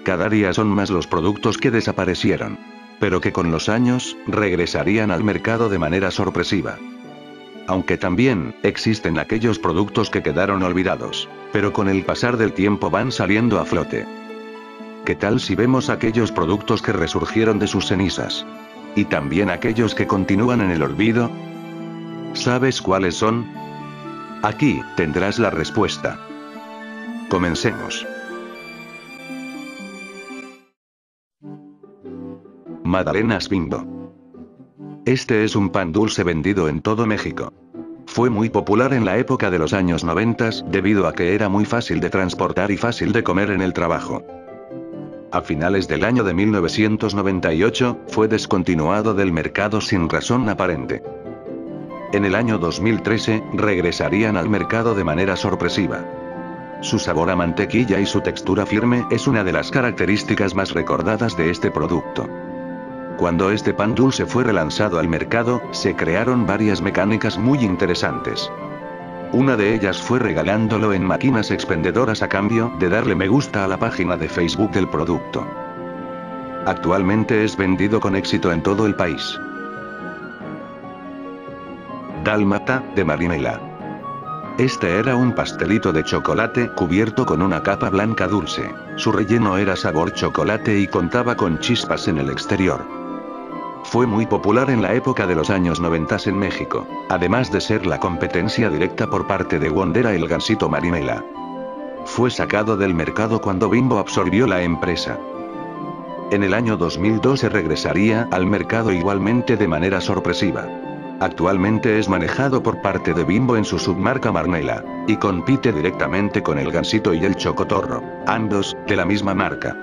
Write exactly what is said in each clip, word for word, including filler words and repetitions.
Cada día son más los productos que desaparecieron. Pero que con los años, regresarían al mercado de manera sorpresiva. Aunque también, existen aquellos productos que quedaron olvidados. Pero con el pasar del tiempo van saliendo a flote. ¿Qué tal si vemos aquellos productos que resurgieron de sus cenizas? Y también aquellos que continúan en el olvido. ¿Sabes cuáles son? Aquí, tendrás la respuesta. Comencemos. Magdalenas Bimbo. Este es un pan dulce vendido en todo México. Fue muy popular en la época de los años noventa, debido a que era muy fácil de transportar y fácil de comer en el trabajo. A finales del año de mil novecientos noventa y ocho, fue descontinuado del mercado sin razón aparente. En el año dos mil trece, regresarían al mercado de manera sorpresiva. Su sabor a mantequilla y su textura firme es una de las características más recordadas de este producto. Cuando este pan dulce fue relanzado al mercado, se crearon varias mecánicas muy interesantes. Una de ellas fue regalándolo en máquinas expendedoras a cambio de darle me gusta a la página de Facebook del producto. Actualmente es vendido con éxito en todo el país. Dálmata, de Marinela. Este era un pastelito de chocolate cubierto con una capa blanca dulce. Su relleno era sabor chocolate y contaba con chispas en el exterior. Fue muy popular en la época de los años noventa en México, además de ser la competencia directa por parte de Wonder el Gansito Marinela. Fue sacado del mercado cuando Bimbo absorbió la empresa. En el año dos mil doce regresaría al mercado igualmente de manera sorpresiva. Actualmente es manejado por parte de Bimbo en su submarca Marnela, y compite directamente con el Gansito y el Chocotorro, ambos de la misma marca.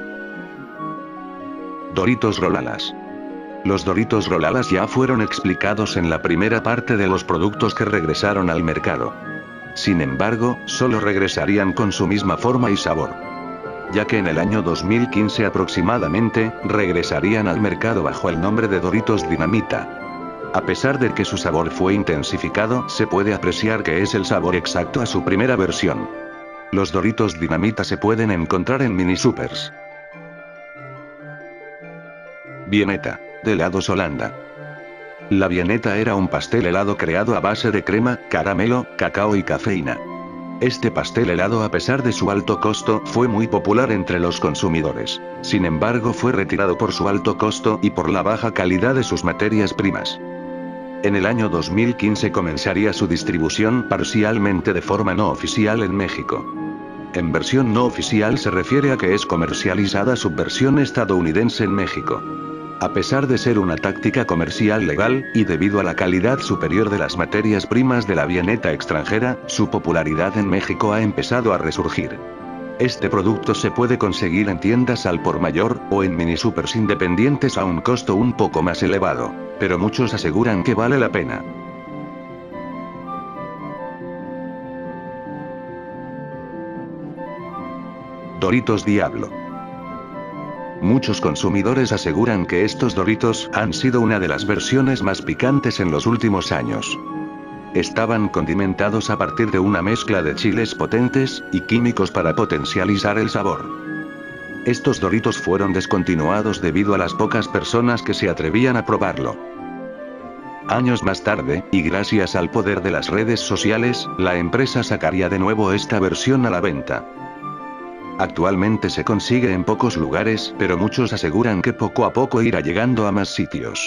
Doritos Rolalas. Los Doritos Rolalas ya fueron explicados en la primera parte de los productos que regresaron al mercado. Sin embargo, solo regresarían con su misma forma y sabor. Ya que en el año dos mil quince aproximadamente, regresarían al mercado bajo el nombre de Doritos Dinamita. A pesar de que su sabor fue intensificado, se puede apreciar que es el sabor exacto a su primera versión. Los Doritos Dinamita se pueden encontrar en mini supers. Vieneta, de helados Holanda. La Vieneta era un pastel helado creado a base de crema, caramelo, cacao y cafeína. Este pastel helado, a pesar de su alto costo, fue muy popular entre los consumidores. Sin embargo, fue retirado por su alto costo y por la baja calidad de sus materias primas. En el año dos mil quince comenzaría su distribución parcialmente de forma no oficial en México. En versión no oficial se refiere a que es comercializada su versión estadounidense en México. A pesar de ser una táctica comercial legal, y debido a la calidad superior de las materias primas de la Vieneta extranjera, su popularidad en México ha empezado a resurgir. Este producto se puede conseguir en tiendas al por mayor, o en mini supers independientes a un costo un poco más elevado, pero muchos aseguran que vale la pena. Doritos Diablo. Muchos consumidores aseguran que estos Doritos han sido una de las versiones más picantes en los últimos años. Estaban condimentados a partir de una mezcla de chiles potentes y químicos para potencializar el sabor. Estos Doritos fueron descontinuados debido a las pocas personas que se atrevían a probarlo. Años más tarde, y gracias al poder de las redes sociales, la empresa sacaría de nuevo esta versión a la venta. Actualmente se consigue en pocos lugares, pero muchos aseguran que poco a poco irá llegando a más sitios.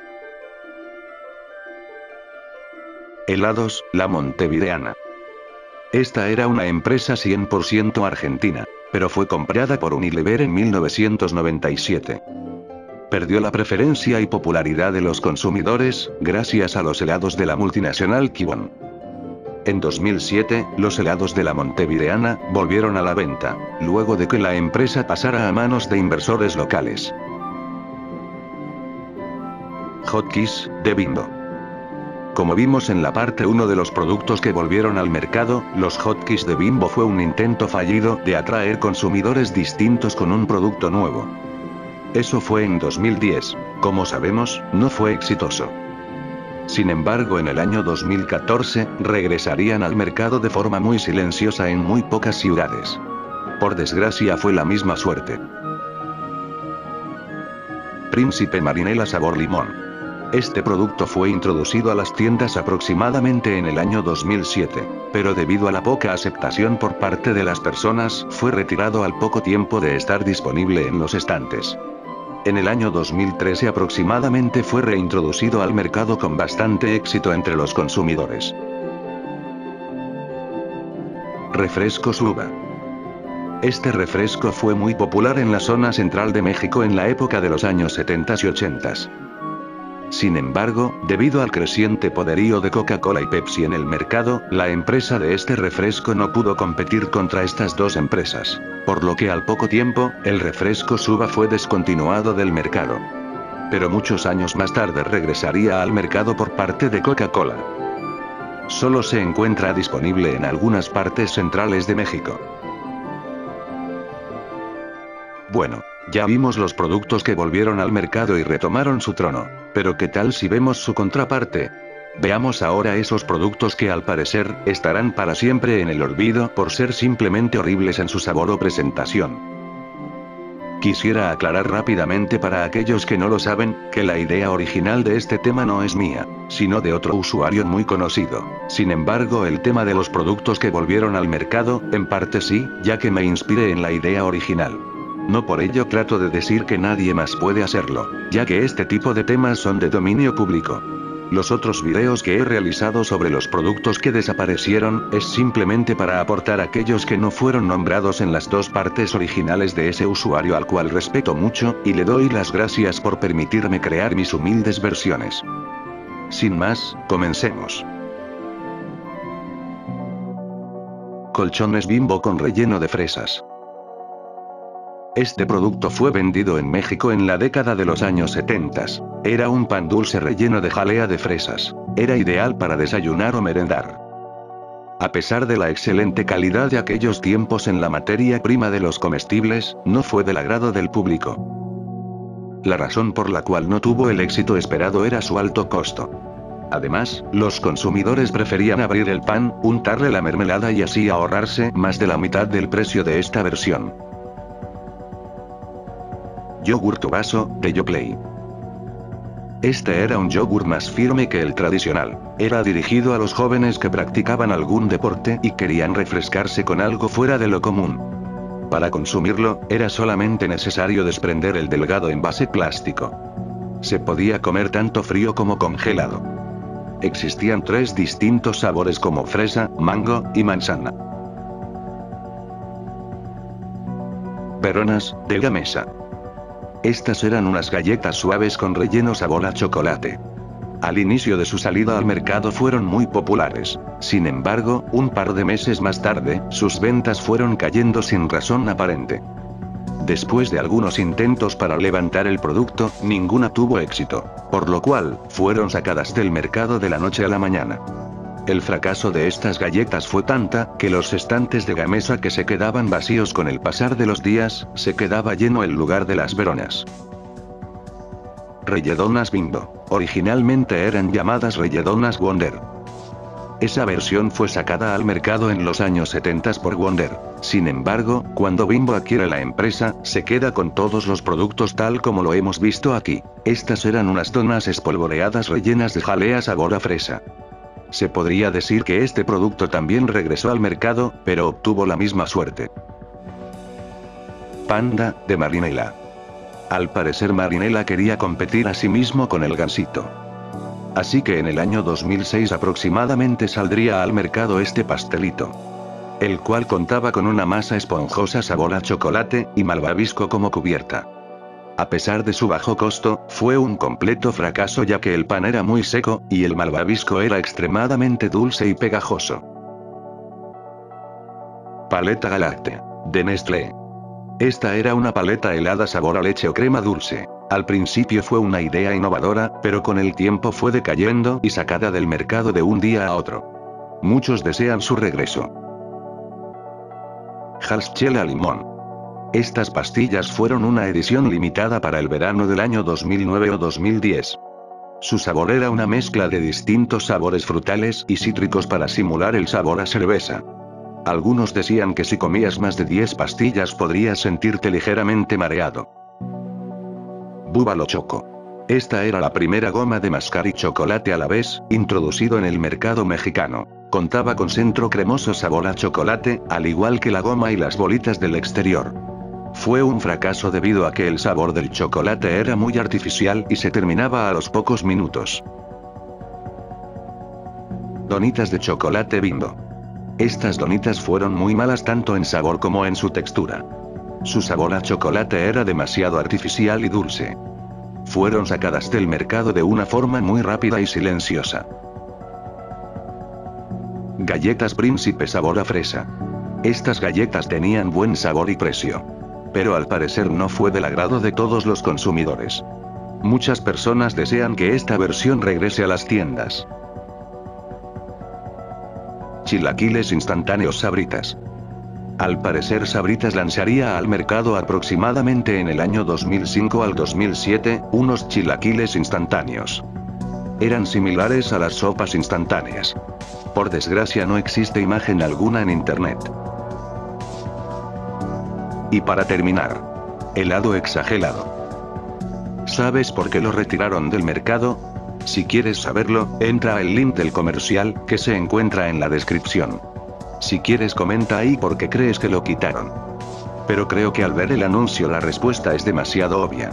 Helados, La Montevideana. Esta era una empresa cien por ciento argentina, pero fue comprada por Unilever en mil novecientos noventa y siete. Perdió la preferencia y popularidad de los consumidores, gracias a los helados de la multinacional Kibon. En dos mil siete, los helados de La Montevideana volvieron a la venta, luego de que la empresa pasara a manos de inversores locales. Hotkeys, de Bimbo. Como vimos en la parte uno de los productos que volvieron al mercado, los Hotkeys de Bimbo fue un intento fallido de atraer consumidores distintos con un producto nuevo. Eso fue en dos mil diez, como sabemos, no fue exitoso. Sin embargo, en el año dos mil catorce, regresarían al mercado de forma muy silenciosa en muy pocas ciudades. Por desgracia fue la misma suerte. Príncipe Marinela sabor limón. Este producto fue introducido a las tiendas aproximadamente en el año dos mil siete, pero debido a la poca aceptación por parte de las personas, fue retirado al poco tiempo de estar disponible en los estantes. En el año dos mil trece aproximadamente fue reintroducido al mercado con bastante éxito entre los consumidores. Refresco Suba. Este refresco fue muy popular en la zona central de México en la época de los años setenta y ochenta. Sin embargo, debido al creciente poderío de Coca-Cola y Pepsi en el mercado, la empresa de este refresco no pudo competir contra estas dos empresas, por lo que al poco tiempo, el refresco Suba fue descontinuado del mercado. Pero muchos años más tarde regresaría al mercado por parte de Coca-Cola. Solo se encuentra disponible en algunas partes centrales de México. Bueno, ya vimos los productos que volvieron al mercado y retomaron su trono, pero ¿qué tal si vemos su contraparte? Veamos ahora esos productos que al parecer, estarán para siempre en el olvido por ser simplemente horribles en su sabor o presentación. Quisiera aclarar rápidamente para aquellos que no lo saben, que la idea original de este tema no es mía, sino de otro usuario muy conocido. Sin embargo, el tema de los productos que volvieron al mercado, en parte sí, ya que me inspiré en la idea original. No por ello trato de decir que nadie más puede hacerlo, ya que este tipo de temas son de dominio público. Los otros videos que he realizado sobre los productos que desaparecieron, es simplemente para aportar a aquellos que no fueron nombrados en las dos partes originales de ese usuario al cual respeto mucho, y le doy las gracias por permitirme crear mis humildes versiones. Sin más, comencemos. Colchones Bimbo con relleno de fresas. Este producto fue vendido en México en la década de los años setenta. Era un pan dulce relleno de jalea de fresas. Era ideal para desayunar o merendar. A pesar de la excelente calidad de aquellos tiempos en la materia prima de los comestibles, no fue del agrado del público. La razón por la cual no tuvo el éxito esperado era su alto costo. Además, los consumidores preferían abrir el pan, untarle la mermelada y así ahorrarse más de la mitad del precio de esta versión. Yogur Vaso, de Yoplait. Este era un yogur más firme que el tradicional. Era dirigido a los jóvenes que practicaban algún deporte y querían refrescarse con algo fuera de lo común. Para consumirlo, era solamente necesario desprender el delgado envase plástico. Se podía comer tanto frío como congelado. Existían tres distintos sabores como fresa, mango y manzana. Veronas, de Gamesa. Estas eran unas galletas suaves con relleno sabor a chocolate. Al inicio de su salida al mercado fueron muy populares. Sin embargo, un par de meses más tarde, sus ventas fueron cayendo sin razón aparente. Después de algunos intentos para levantar el producto, ninguna tuvo éxito, por lo cual, fueron sacadas del mercado de la noche a la mañana. El fracaso de estas galletas fue tanta, que los estantes de Gamesa que se quedaban vacíos con el pasar de los días, se quedaba lleno el lugar de las Veronas. Relledonas Bimbo. Originalmente eran llamadas Relledonas Wonder. Esa versión fue sacada al mercado en los años setenta por Wonder. Sin embargo, cuando Bimbo adquiere la empresa, se queda con todos los productos tal como lo hemos visto aquí. Estas eran unas donas espolvoreadas rellenas de jalea sabor a fresa. Se podría decir que este producto también regresó al mercado, pero obtuvo la misma suerte. Panda, de Marinela. Al parecer Marinela quería competir a sí mismo con el Gansito. Así que en el año dos mil seis aproximadamente saldría al mercado este pastelito. El cual contaba con una masa esponjosa sabor a chocolate, y malvavisco como cubierta. A pesar de su bajo costo, fue un completo fracaso ya que el pan era muy seco, y el malvavisco era extremadamente dulce y pegajoso. Paleta Galáctea, de Nestlé. Esta era una paleta helada sabor a leche o crema dulce. Al principio fue una idea innovadora, pero con el tiempo fue decayendo y sacada del mercado de un día a otro. Muchos desean su regreso. Halschela Limón. Estas pastillas fueron una edición limitada para el verano del año dos mil nueve o dos mil diez. Su sabor era una mezcla de distintos sabores frutales y cítricos para simular el sabor a cerveza. Algunos decían que si comías más de diez pastillas podrías sentirte ligeramente mareado. Búbalo Choco. Esta era la primera goma de mascar y chocolate a la vez, introducido en el mercado mexicano. Contaba con centro cremoso sabor a chocolate, al igual que la goma y las bolitas del exterior. Fue un fracaso debido a que el sabor del chocolate era muy artificial y se terminaba a los pocos minutos. Donitas de chocolate Bimbo. Estas donitas fueron muy malas tanto en sabor como en su textura. Su sabor a chocolate era demasiado artificial y dulce. Fueron sacadas del mercado de una forma muy rápida y silenciosa. Galletas Príncipe sabor a fresa. Estas galletas tenían buen sabor y precio. Pero al parecer no fue del agrado de todos los consumidores. Muchas personas desean que esta versión regrese a las tiendas. Chilaquiles instantáneos Sabritas. Al parecer Sabritas lanzaría al mercado aproximadamente en el año dos mil cinco al dos mil siete, unos chilaquiles instantáneos. Eran similares a las sopas instantáneas. Por desgracia no existe imagen alguna en internet. Y para terminar, helado exagerado. ¿Sabes por qué lo retiraron del mercado? Si quieres saberlo, entra al link del comercial, que se encuentra en la descripción. Si quieres comenta ahí por qué crees que lo quitaron. Pero creo que al ver el anuncio la respuesta es demasiado obvia.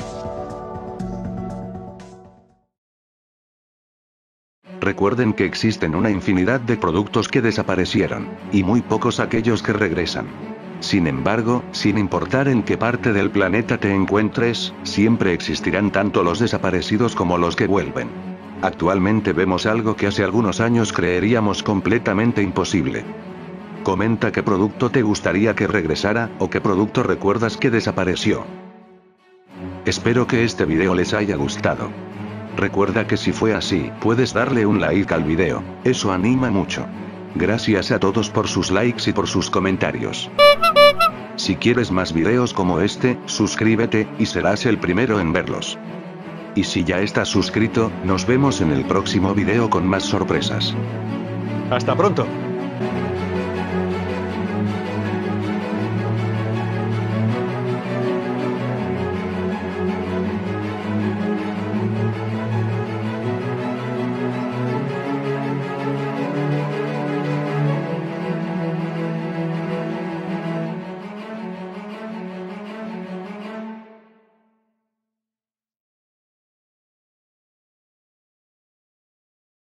Recuerden que existen una infinidad de productos que desaparecieron, y muy pocos aquellos que regresan. Sin embargo, sin importar en qué parte del planeta te encuentres, siempre existirán tanto los desaparecidos como los que vuelven. Actualmente vemos algo que hace algunos años creeríamos completamente imposible. Comenta qué producto te gustaría que regresara, o qué producto recuerdas que desapareció. Espero que este video les haya gustado. Recuerda que si fue así, puedes darle un like al video, eso anima mucho. Gracias a todos por sus likes y por sus comentarios. Si quieres más videos como este, suscríbete, y serás el primero en verlos. Y si ya estás suscrito, nos vemos en el próximo video con más sorpresas. Hasta pronto.